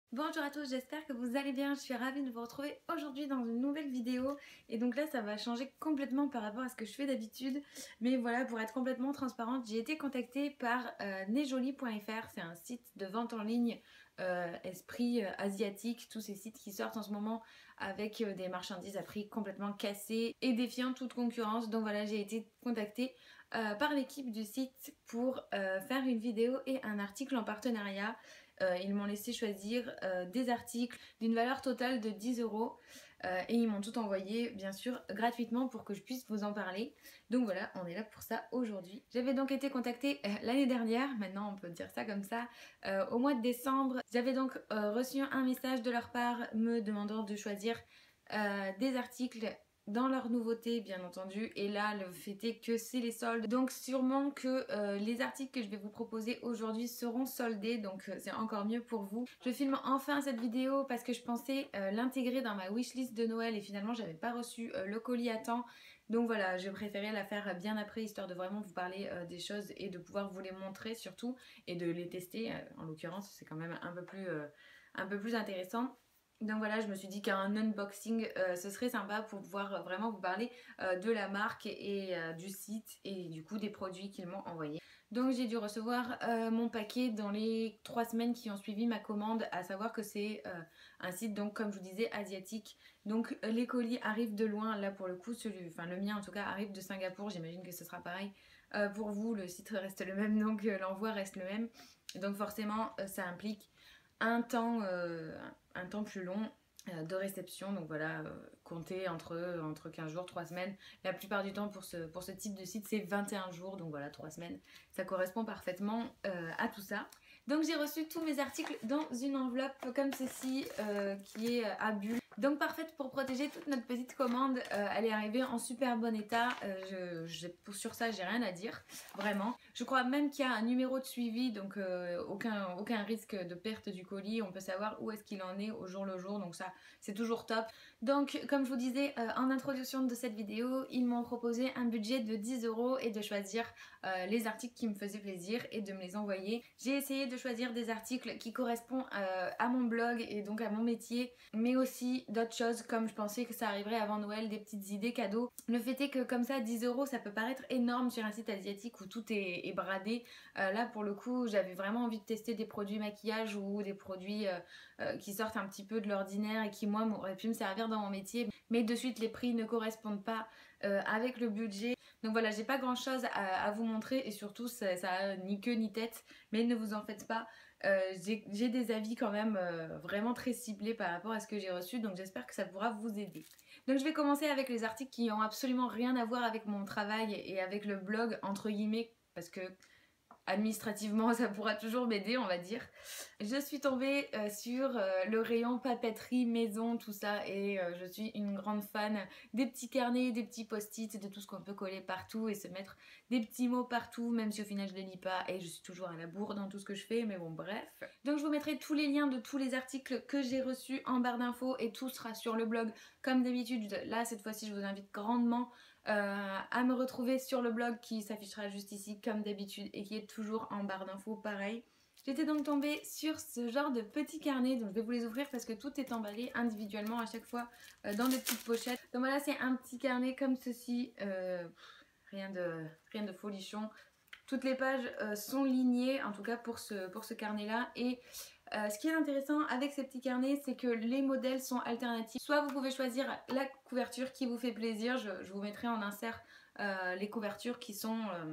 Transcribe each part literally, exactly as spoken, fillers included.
Bonjour à tous, j'espère que vous allez bien. Je suis ravie de vous retrouver aujourd'hui dans une nouvelle vidéo. Et donc là, ça va changer complètement par rapport à ce que je fais d'habitude. Mais voilà, pour être complètement transparente, j'ai été contactée par euh, nejoli point F R. C'est un site de vente en ligne euh, esprit euh, asiatique. Tous ces sites qui sortent en ce moment avec euh, des marchandises à prix complètement cassés et défiant toute concurrence. Donc voilà, j'ai été contactée euh, par l'équipe du site pour euh, faire une vidéo et un article en partenariat. Euh, ils m'ont laissé choisir euh, des articles d'une valeur totale de dix euros euh, et ils m'ont tout envoyé bien sûr gratuitement pour que je puisse vous en parler. Donc voilà, on est là pour ça aujourd'hui. J'avais donc été contactée euh, l'année dernière, maintenant on peut dire ça comme ça, euh, au mois de décembre. J'avais donc euh, reçu un message de leur part me demandant de choisir euh, des articles dans leurs nouveautés bien entendu, et là le fait est que c'est les soldes, donc sûrement que euh, les articles que je vais vous proposer aujourd'hui seront soldés, donc euh, c'est encore mieux pour vous. Je filme enfin cette vidéo parce que je pensais euh, l'intégrer dans ma wishlist de Noël et finalement j'avais pas reçu euh, le colis à temps, donc voilà, je préférais la faire bien après histoire de vraiment vous parler euh, des choses et de pouvoir vous les montrer surtout et de les tester. Euh, en l'occurrence c'est quand même un peu plus, euh, un peu plus intéressant. Donc voilà, je me suis dit qu'un unboxing euh, ce serait sympa pour pouvoir euh, vraiment vous parler euh, de la marque et euh, du site et du coup des produits qu'ils m'ont envoyés. Donc j'ai dû recevoir euh, mon paquet dans les trois semaines qui ont suivi ma commande, à savoir que c'est euh, un site, donc comme je vous disais, asiatique. Donc les colis arrivent de loin, là pour le coup, celui, enfin le mien en tout cas arrive de Singapour, j'imagine que ce sera pareil euh, pour vous, le site reste le même donc euh, l'envoi reste le même. Donc forcément euh, ça implique un temps, euh, un temps plus long euh, de réception, donc voilà, euh, comptez entre, entre quinze jours, trois semaines. La plupart du temps pour ce, pour ce type de site c'est vingt et un jours, donc voilà, trois semaines, ça correspond parfaitement euh, à tout ça. Donc j'ai reçu tous mes articles dans une enveloppe comme ceci euh, qui est à bulles. Donc parfaite pour protéger toute notre petite commande, euh, elle est arrivée en super bon état, euh, je, je, sur ça j'ai rien à dire, vraiment. Je crois même qu'il y a un numéro de suivi, donc euh, aucun, aucun risque de perte du colis, on peut savoir où est-ce qu'il en est au jour le jour, donc ça c'est toujours top. Donc comme je vous disais euh, en introduction de cette vidéo, ils m'ont proposé un budget de dix euros et de choisir euh, les articles qui me faisaient plaisir et de me les envoyer. J'ai essayé de choisir des articles qui correspondent euh, à mon blog et donc à mon métier, mais aussi d'autres choses comme je pensais que ça arriverait avant Noël, des petites idées cadeaux. Le fait est que comme ça dix euros ça peut paraître énorme sur un site asiatique où tout est, est bradé. Euh, là pour le coup j'avais vraiment envie de tester des produits maquillage ou des produits euh, euh, qui sortent un petit peu de l'ordinaire et qui moi m'auraient pu me servir dans mon métier, mais de suite les prix ne correspondent pas euh, avec le budget. Donc voilà, j'ai pas grand chose à, à vous montrer et surtout ça, ça a ni queue ni tête, mais ne vous en faites pas. Euh, j'ai des avis quand même euh, vraiment très ciblés par rapport à ce que j'ai reçu, donc j'espère que ça pourra vous aider. Donc je vais commencer avec les articles qui ont absolument rien à voir avec mon travail et avec le blog entre guillemets, parce que administrativement ça pourra toujours m'aider on va dire. Je suis tombée euh, sur euh, le rayon papeterie, maison, tout ça, et euh, je suis une grande fan des petits carnets, des petits post-it, de tout ce qu'on peut coller partout et se mettre des petits mots partout, même si au final je les lis pas et je suis toujours à la bourre dans tout ce que je fais, mais bon bref. Donc je vous mettrai tous les liens de tous les articles que j'ai reçus en barre d'infos et tout sera sur le blog comme d'habitude. Là cette fois-ci je vous invite grandement Euh, à me retrouver sur le blog qui s'affichera juste ici comme d'habitude et qui est toujours en barre d'infos pareil. J'étais donc tombée sur ce genre de petits carnets, donc je vais vous les ouvrir parce que tout est emballé individuellement à chaque fois euh, dans des petites pochettes. Donc voilà, c'est un petit carnet comme ceci, euh, rien, de, rien de folichon. Toutes les pages euh, sont lignées, en tout cas pour ce, pour ce carnet-là. Et euh, ce qui est intéressant avec ces petits carnets, c'est que les modèles sont alternatifs. Soit vous pouvez choisir la couverture qui vous fait plaisir, je, je vous mettrai en insert euh, les couvertures qui sont... Euh,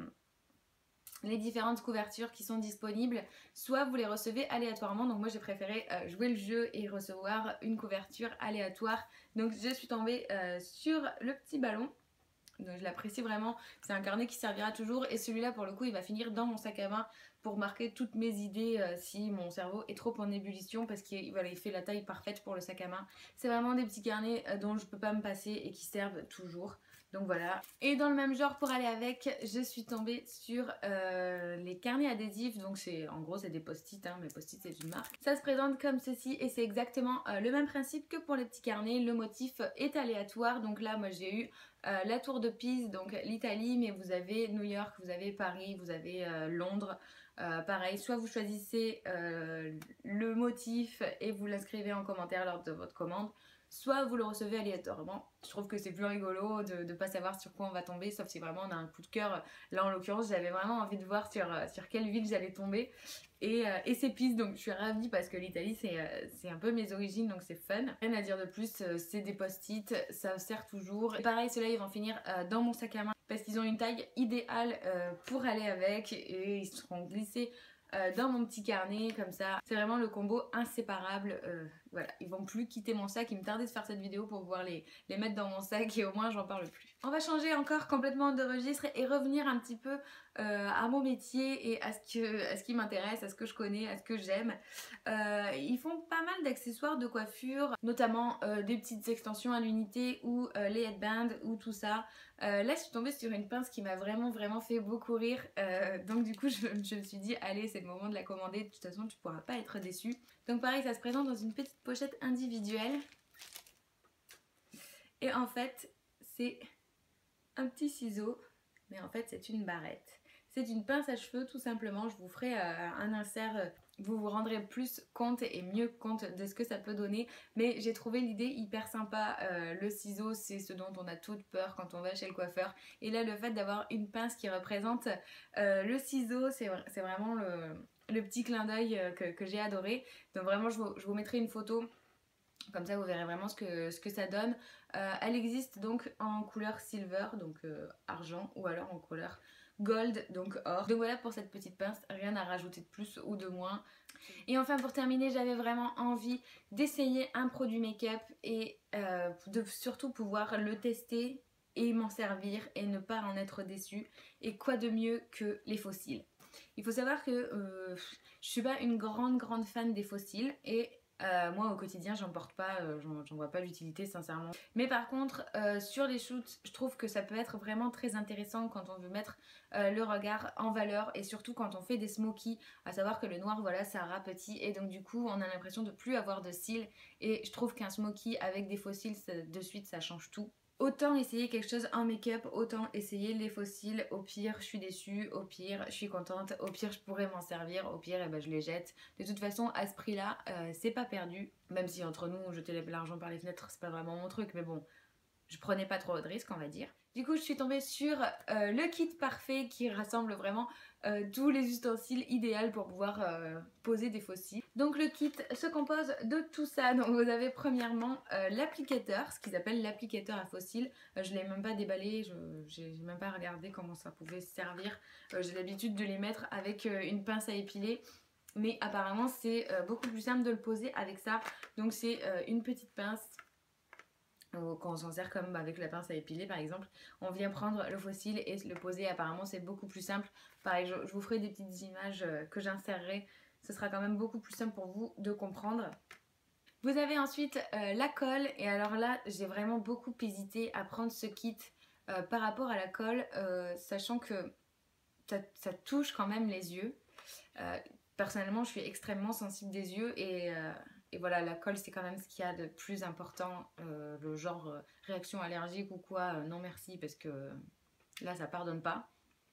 les différentes couvertures qui sont disponibles, soit vous les recevez aléatoirement. Donc moi j'ai préféré euh, jouer le jeu et recevoir une couverture aléatoire. Donc je suis tombée euh, sur le petit ballon. Donc je l'apprécie vraiment, c'est un carnet qui servira toujours et celui-là pour le coup il va finir dans mon sac à main pour marquer toutes mes idées euh, si mon cerveau est trop en ébullition, parce qu'il voilà, il fait la taille parfaite pour le sac à main. C'est vraiment des petits carnets euh, dont je peux pas me passer et qui servent toujours. Donc voilà. Et dans le même genre pour aller avec, je suis tombée sur euh, les carnets adhésifs. Donc c'est en gros c'est des post-it, hein, mais post-it c'est une marque. Ça se présente comme ceci et c'est exactement euh, le même principe que pour les petits carnets. Le motif est aléatoire. Donc là moi j'ai eu euh, la tour de Pise, donc l'Italie, mais vous avez New York, vous avez Paris, vous avez euh, Londres. Euh, pareil, soit vous choisissez euh, le motif et vous l'inscrivez en commentaire lors de votre commande, soit vous le recevez aléatoirement. Je trouve que c'est plus rigolo de ne pas savoir sur quoi on va tomber, sauf si vraiment on a un coup de cœur. Là en l'occurrence j'avais vraiment envie de voir sur, sur quelle ville j'allais tomber et, euh, et c'est pisse, donc je suis ravie parce que l'Italie c'est euh, un peu mes origines, donc c'est fun. Rien à dire de plus, euh, c'est des post-it, ça sert toujours. Et pareil, ceux-là ils vont finir euh, dans mon sac à main parce qu'ils ont une taille idéale euh, pour aller avec et ils seront glissés Euh, dans mon petit carnet comme ça. C'est vraiment le combo inséparable. Euh, voilà, ils vont plus quitter mon sac. Il me tardait de faire cette vidéo pour pouvoir les, les mettre dans mon sac et au moins j'en parle plus. On va changer encore complètement de registre et revenir un petit peu euh, à mon métier et à ce, que, à ce qui m'intéresse, à ce que je connais, à ce que j'aime. Euh, ils font pas mal d'accessoires de coiffure, notamment euh, des petites extensions à l'unité ou euh, les headbands ou tout ça. Euh, là je suis tombée sur une pince qui m'a vraiment vraiment fait beaucoup rire, euh, donc du coup je, je me suis dit allez, c'est le moment de la commander, de toute façon tu pourras pas être déçu. Donc pareil, ça se présente dans une petite pochette individuelle et en fait c'est un petit ciseau, mais en fait c'est une barrette. C'est une pince à cheveux tout simplement. Je vous ferai euh, un insert, euh, vous vous rendrez plus compte et mieux compte de ce que ça peut donner. Mais j'ai trouvé l'idée hyper sympa. Euh, le ciseau, c'est ce dont on a toute peur quand on va chez le coiffeur. Et là, le fait d'avoir une pince qui représente euh, le ciseau, c'est vraiment le, le petit clin d'œil euh, que, que j'ai adoré. Donc vraiment, je vous, je vous mettrai une photo. Comme ça vous verrez vraiment ce que, ce que ça donne. Euh, elle existe donc en couleur silver, donc euh, argent, ou alors en couleur gold, donc or. Donc voilà pour cette petite pince, rien à rajouter de plus ou de moins. Et enfin pour terminer, j'avais vraiment envie d'essayer un produit make-up et euh, de surtout pouvoir le tester et m'en servir et ne pas en être déçue. Et quoi de mieux que les fossiles. Il faut savoir que euh, je suis pas une grande grande fan des fossiles et Euh, moi au quotidien j'en porte pas, euh, j'en vois pas l'utilité sincèrement. Mais par contre euh, sur les shoots je trouve que ça peut être vraiment très intéressant quand on veut mettre euh, le regard en valeur et surtout quand on fait des smokies, à savoir que le noir voilà ça rapetit et donc du coup on a l'impression de plus avoir de cils et je trouve qu'un smoky avec des faux cils ça, de suite ça change tout. Autant essayer quelque chose en make-up, autant essayer les fossiles. Au pire, je suis déçue, au pire, je suis contente, au pire, je pourrais m'en servir, au pire, eh ben, je les jette. De toute façon, à ce prix-là, euh, c'est pas perdu. Même si entre nous, jeter l'argent par les fenêtres, c'est pas vraiment mon truc, mais bon, je prenais pas trop de risques, on va dire. Du coup, je suis tombée sur euh, le kit parfait qui rassemble vraiment euh, tous les ustensiles idéaux pour pouvoir euh, poser des fossiles. Donc le kit se compose de tout ça. Donc vous avez premièrement euh, l'applicateur, ce qu'ils appellent l'applicateur à fossiles. Euh, je ne l'ai même pas déballé, je n'ai même pas regardé comment ça pouvait servir. Euh, J'ai l'habitude de les mettre avec euh, une pince à épiler. Mais apparemment c'est euh, beaucoup plus simple de le poser avec ça. Donc c'est euh, une petite pince. Quand on s'en sert comme avec la pince à épiler par exemple, on vient prendre le fossile et le poser, apparemment c'est beaucoup plus simple. Pareil, je, je vous ferai des petites images que j'insérerai, ce sera quand même beaucoup plus simple pour vous de comprendre. Vous avez ensuite euh, la colle et alors là j'ai vraiment beaucoup hésité à prendre ce kit euh, par rapport à la colle, euh, sachant que ça, ça touche quand même les yeux. Euh, personnellement je suis extrêmement sensible des yeux et... Euh, Et voilà, la colle c'est quand même ce qu'il y a de plus important, euh, le genre euh, réaction allergique ou quoi, euh, non merci parce que euh, là ça pardonne pas.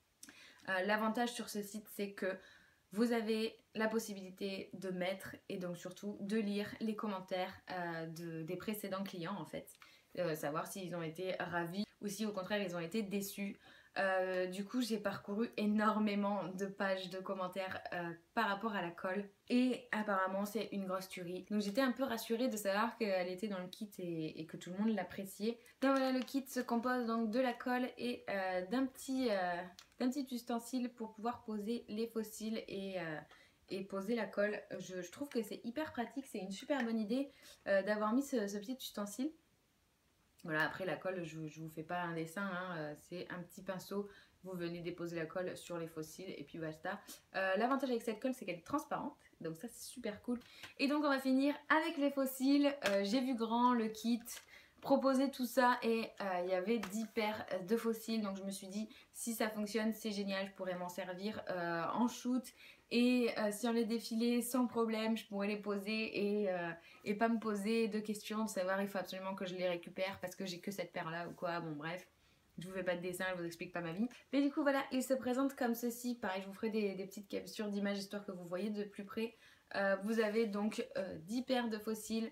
Euh, L'avantage sur ce site c'est que vous avez la possibilité de mettre et donc surtout de lire les commentaires euh, de, des précédents clients en fait. Euh, savoir s'ils ont été ravis ou si au contraire ils ont été déçus. Euh, du coup j'ai parcouru énormément de pages de commentaires euh, par rapport à la colle et apparemment c'est une grosse tuerie. Donc j'étais un peu rassurée de savoir qu'elle était dans le kit et, et que tout le monde l'appréciait. Donc voilà, le kit se compose donc de la colle et euh, d'un petit, euh, d'un petit ustensile pour pouvoir poser les fossiles et... Euh, et poser la colle. Je, je trouve que c'est hyper pratique, c'est une super bonne idée euh, d'avoir mis ce, ce petit ustensile. Voilà, après la colle, je, je vous fais pas un dessin, hein, euh, c'est un petit pinceau, vous venez déposer la colle sur les fossiles et puis basta. Euh, L'avantage avec cette colle, c'est qu'elle est transparente, donc ça c'est super cool. Et donc on va finir avec les fossiles. Euh, j'ai vu grand, le kit proposer tout ça et euh, il y avait dix paires de fossiles, donc je me suis dit si ça fonctionne c'est génial, je pourrais m'en servir euh, en shoot et euh, sur les défilés sans problème je pourrais les poser et, euh, et pas me poser de questions de savoir il faut absolument que je les récupère parce que j'ai que cette paire là ou quoi, bon bref. Je vous fais pas de dessin, je vous explique pas ma vie. Mais du coup voilà, il se présente comme ceci. Pareil, je vous ferai des, des petites captures d'images histoire que vous voyez de plus près. Euh, vous avez donc euh, dix paires de fossiles.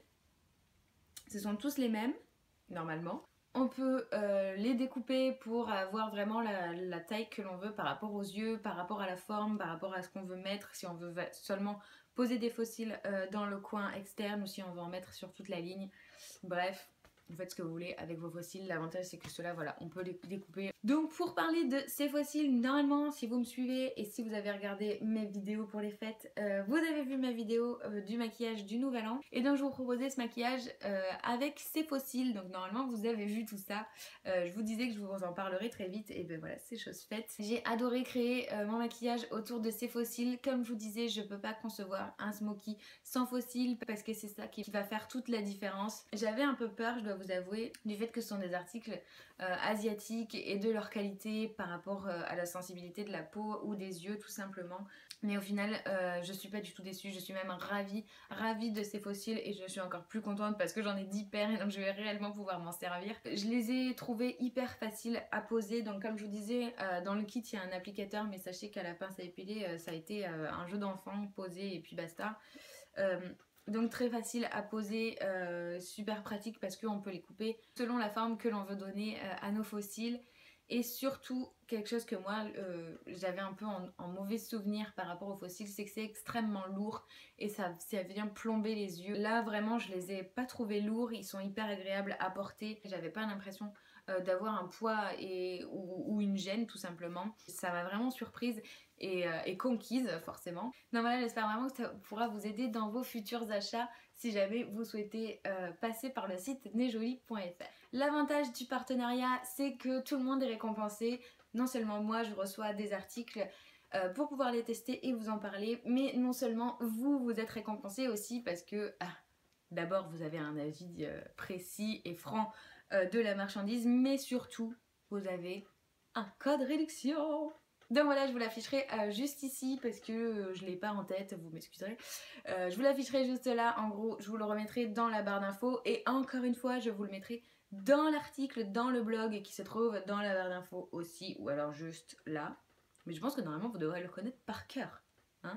Ce sont tous les mêmes, normalement. On peut euh, les découper pour avoir vraiment la, la taille que l'on veut par rapport aux yeux, par rapport à la forme, par rapport à ce qu'on veut mettre. Si on veut seulement poser des fossiles euh, dans le coin externe ou si on veut en mettre sur toute la ligne. Bref. Vous faites ce que vous voulez avec vos fossiles. L'avantage c'est que ceux-là, voilà, on peut les découper. Donc pour parler de ces fossiles, normalement si vous me suivez et si vous avez regardé mes vidéos pour les fêtes, euh, vous avez vu ma vidéo euh, du maquillage du nouvel an. Et donc je vous proposais ce maquillage euh, avec ces fossiles. Donc normalement vous avez vu tout ça. Euh, je vous disais que je vous en parlerai très vite. Et ben voilà, c'est chose faite. J'ai adoré créer euh, mon maquillage autour de ces fossiles. Comme je vous disais, je peux pas concevoir un smoky sans fossiles parce que c'est ça qui va faire toute la différence. J'avais un peu peur, je dois vous avouer, du fait que ce sont des articles euh, asiatiques et de leur qualité par rapport euh, à la sensibilité de la peau ou des yeux tout simplement. Mais au final euh, je suis pas du tout déçue, je suis même ravie, ravie de ces fossiles et je suis encore plus contente parce que j'en ai dix paires et donc je vais réellement pouvoir m'en servir. Je les ai trouvés hyper faciles à poser, donc comme je vous disais euh, dans le kit il y a un applicateur mais sachez qu'à la pince à épiler euh, ça a été euh, un jeu d'enfant, poser et puis basta. Euh, Donc très facile à poser, euh, super pratique parce qu'on peut les couper selon la forme que l'on veut donner euh, à nos fossiles. Et surtout, quelque chose que moi euh, j'avais un peu en, en mauvais souvenir par rapport aux fossiles, c'est que c'est extrêmement lourd et ça, ça vient plomber les yeux. Là vraiment je les ai pas trouvés lourds, ils sont hyper agréables à porter. J'avais pas l'impression euh, d'avoir un poids et, ou, ou une gêne tout simplement. Ça m'a vraiment surprise. Et, euh, et conquise forcément. Donc voilà, j'espère vraiment que ça pourra vous aider dans vos futurs achats si jamais vous souhaitez euh, passer par le site nejoli point F R. L'avantage du partenariat, c'est que tout le monde est récompensé. Non seulement moi, je reçois des articles euh, pour pouvoir les tester et vous en parler, mais non seulement vous, vous êtes récompensé aussi parce que ah, d'abord vous avez un avis euh, précis et franc euh, de la marchandise, mais surtout vous avez un code réduction. Donc voilà, je vous l'afficherai euh, juste ici parce que euh, je l'ai pas en tête, vous m'excuserez. Euh, je vous l'afficherai juste là, en gros, je vous le remettrai dans la barre d'infos et encore une fois, je vous le mettrai dans l'article, dans le blog qui se trouve dans la barre d'infos aussi, ou alors juste là. Mais je pense que normalement, vous devrez le connaître par cœur, hein.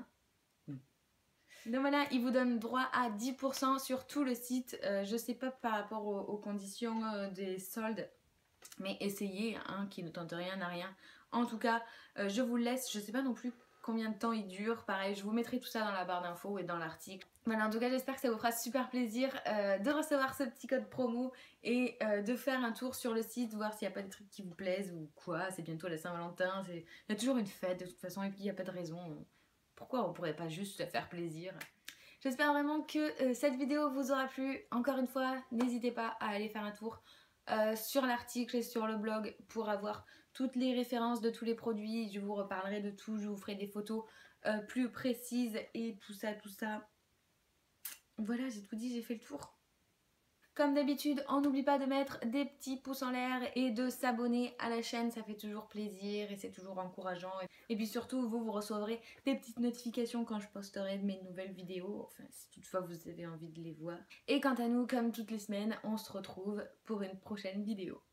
Donc voilà, il vous donne droit à dix pour cent sur tout le site. Euh, je sais pas par rapport aux, aux conditions euh, des soldes, mais essayez, hein, qui ne tente rien n'a rien. En tout cas, euh, je vous laisse, je sais pas non plus combien de temps il dure, pareil, je vous mettrai tout ça dans la barre d'infos et dans l'article. Voilà, en tout cas, j'espère que ça vous fera super plaisir euh, de recevoir ce petit code promo et euh, de faire un tour sur le site, voir s'il n'y a pas des trucs qui vous plaisent ou quoi. C'est bientôt la Saint-Valentin, il y a toujours une fête de toute façon et puis il n'y a pas de raison. Pourquoi on pourrait pas juste se faire plaisir? J'espère vraiment que euh, cette vidéo vous aura plu. Encore une fois, n'hésitez pas à aller faire un tour Euh, sur l'article et sur le blog pour avoir toutes les références de tous les produits. Je vous reparlerai de tout, je vous ferai des photos euh, plus précises et tout ça, tout ça. Voilà, j'ai tout dit, j'ai fait le tour. Comme d'habitude, on n'oublie pas de mettre des petits pouces en l'air et de s'abonner à la chaîne, ça fait toujours plaisir et c'est toujours encourageant. Et puis surtout, vous, vous recevrez des petites notifications quand je posterai mes nouvelles vidéos, enfin si toutefois vous avez envie de les voir. Et quant à nous, comme toutes les semaines, on se retrouve pour une prochaine vidéo.